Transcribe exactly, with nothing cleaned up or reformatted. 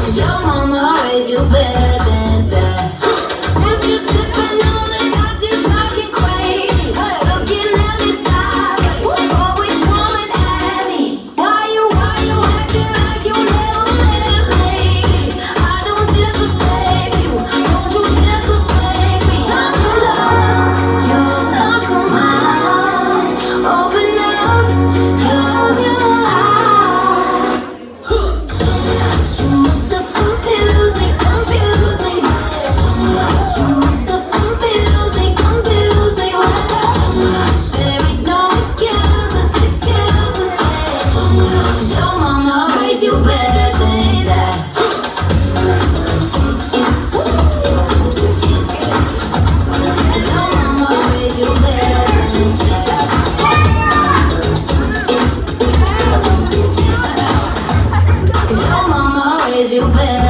Your mama raised you better than that. Put you sipping on it, got you talking crazy. Looking at me sideways, always coming at me. Why you, why you acting like you never met a lady? I don't disrespect you, don't you disrespect me. I'm lost, your love's so mine. Open up, close your eyes. You must have confused me, confused me. You must have confused me, confused me. There ain't no excuses, excuses. Your mama raised you better than that. Your mama raised you better than that. Your mama raised you better.